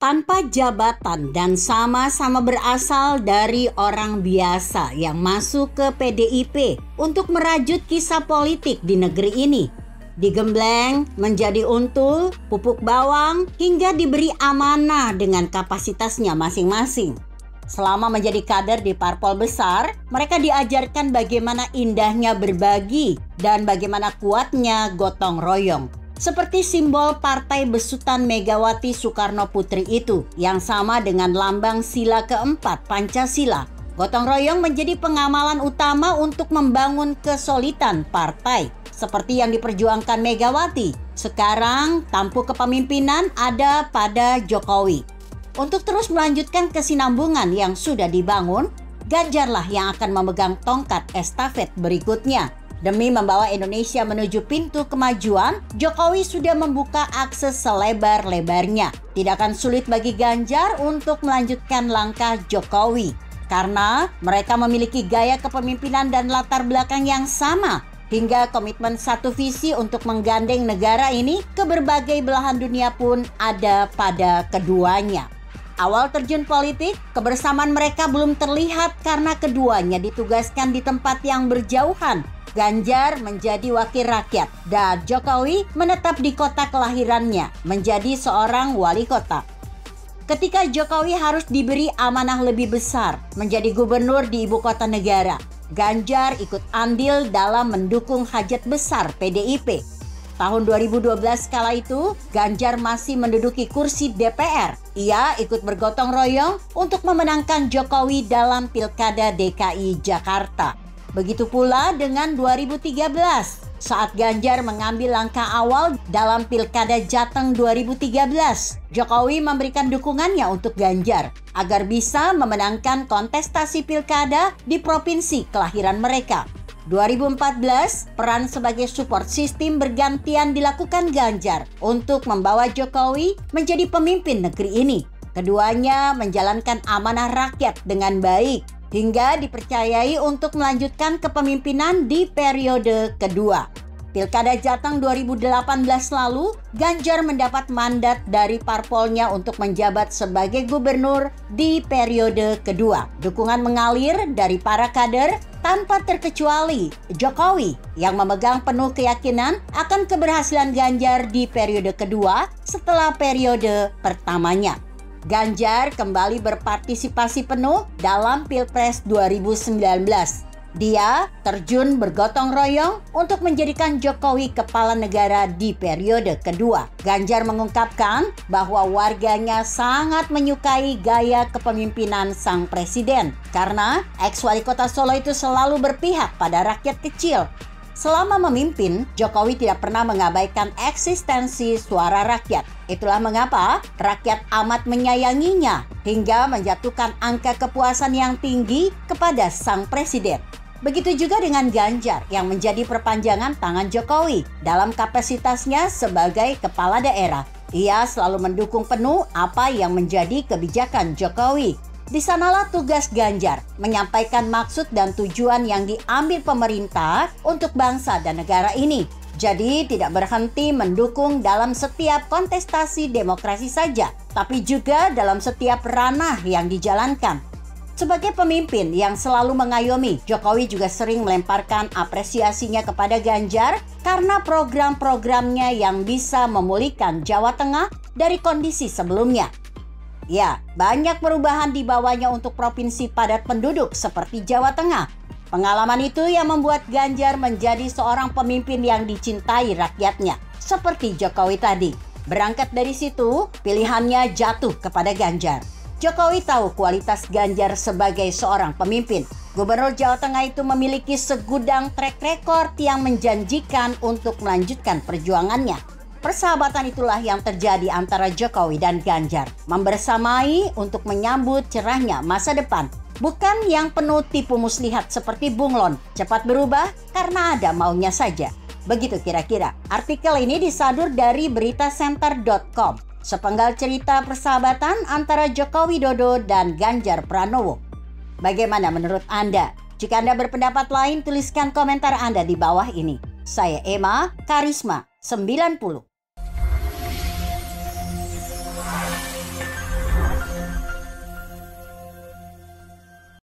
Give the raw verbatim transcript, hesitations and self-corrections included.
tanpa jabatan dan sama-sama berasal dari orang biasa yang masuk ke P D I P untuk merajut kisah politik di negeri ini. Digembleng menjadi untul, pupuk bawang, hingga diberi amanah dengan kapasitasnya masing-masing. Selama menjadi kader di parpol besar, mereka diajarkan bagaimana indahnya berbagi dan bagaimana kuatnya gotong royong. Seperti simbol Partai Besutan Megawati Soekarno Putri itu, yang sama dengan lambang sila keempat Pancasila. Gotong royong menjadi pengamalan utama untuk membangun kesolidan partai, seperti yang diperjuangkan Megawati. Sekarang tampuk kepemimpinan ada pada Jokowi. Untuk terus melanjutkan kesinambungan yang sudah dibangun, Ganjarlah yang akan memegang tongkat estafet berikutnya. Demi membawa Indonesia menuju pintu kemajuan, Jokowi sudah membuka akses selebar-lebarnya. Tidak akan sulit bagi Ganjar untuk melanjutkan langkah Jokowi, karena mereka memiliki gaya kepemimpinan dan latar belakang yang sama, hingga komitmen satu visi untuk menggandeng negara ini ke berbagai belahan dunia pun ada pada keduanya. Awal terjun politik, kebersamaan mereka belum terlihat karena keduanya ditugaskan di tempat yang berjauhan. Ganjar menjadi wakil rakyat dan Jokowi menetap di kota kelahirannya, menjadi seorang wali kota. Ketika Jokowi harus diberi amanah lebih besar, menjadi gubernur di ibu kota negara, Ganjar ikut andil dalam mendukung hajat besar P D I P. Tahun dua ribu dua belas kala itu, Ganjar masih menduduki kursi D P R. Ia ikut bergotong royong untuk memenangkan Jokowi dalam Pilkada D K I Jakarta. Begitu pula dengan dua ribu tiga belas, saat Ganjar mengambil langkah awal dalam Pilkada Jateng dua ribu tiga belas. Jokowi memberikan dukungannya untuk Ganjar agar bisa memenangkan kontestasi pilkada di provinsi kelahiran mereka. dua ribu empat belas, peran sebagai support system bergantian dilakukan Ganjar untuk membawa Jokowi menjadi pemimpin negeri ini. Keduanya menjalankan amanah rakyat dengan baik, hingga dipercayai untuk melanjutkan kepemimpinan di periode kedua. Pilkada Jateng dua ribu delapan belas lalu, Ganjar mendapat mandat dari parpolnya untuk menjabat sebagai gubernur di periode kedua. Dukungan mengalir dari para kader tanpa terkecuali Jokowi yang memegang penuh keyakinan akan keberhasilan Ganjar di periode kedua setelah periode pertamanya. Ganjar kembali berpartisipasi penuh dalam Pilpres dua ribu sembilan belas. Dia terjun bergotong royong untuk menjadikan Jokowi kepala negara di periode kedua. Ganjar mengungkapkan bahwa warganya sangat menyukai gaya kepemimpinan sang presiden karena ex-wali kota Solo itu selalu berpihak pada rakyat kecil. Selama memimpin, Jokowi tidak pernah mengabaikan eksistensi suara rakyat. Itulah mengapa rakyat amat menyayanginya hingga menjatuhkan angka kepuasan yang tinggi kepada sang presiden. Begitu juga dengan Ganjar yang menjadi perpanjangan tangan Jokowi dalam kapasitasnya sebagai kepala daerah. Ia selalu mendukung penuh apa yang menjadi kebijakan Jokowi. Di sanalah tugas Ganjar menyampaikan maksud dan tujuan yang diambil pemerintah untuk bangsa dan negara ini. Jadi tidak berhenti mendukung dalam setiap kontestasi demokrasi saja, tapi juga dalam setiap ranah yang dijalankan. Sebagai pemimpin yang selalu mengayomi, Jokowi juga sering melemparkan apresiasinya kepada Ganjar karena program-programnya yang bisa memulihkan Jawa Tengah dari kondisi sebelumnya. Ya, banyak perubahan dibawanya untuk provinsi padat penduduk seperti Jawa Tengah. Pengalaman itu yang membuat Ganjar menjadi seorang pemimpin yang dicintai rakyatnya, seperti Jokowi tadi. Berangkat dari situ, pilihannya jatuh kepada Ganjar. Jokowi tahu kualitas Ganjar sebagai seorang pemimpin. Gubernur Jawa Tengah itu memiliki segudang track record yang menjanjikan untuk melanjutkan perjuangannya. Persahabatan itulah yang terjadi antara Jokowi dan Ganjar, membersamai untuk menyambut cerahnya masa depan. Bukan yang penuh tipu muslihat seperti bunglon, cepat berubah karena ada maunya saja. Begitu kira-kira. Artikel ini disadur dari berita center dot com. Sepenggal cerita persahabatan antara Joko Widodo dan Ganjar Pranowo. Bagaimana menurut Anda? Jika Anda berpendapat lain, tuliskan komentar Anda di bawah ini. Saya Emma Karisma sembilan puluh.